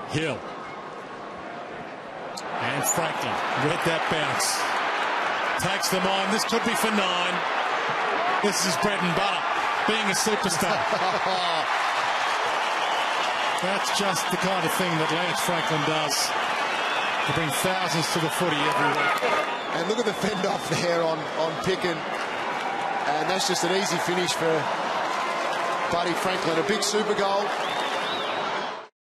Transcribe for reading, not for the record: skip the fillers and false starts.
Hill. And Franklin. Read that bounce. Takes them on. This could be for 9. This is bread and butter. Being a superstar. That's just the kind of thing that Lance Franklin does to bring thousands to the footy every week. And look at the fend off there on Picken. And that's just an easy finish for Buddy Franklin. A big super goal.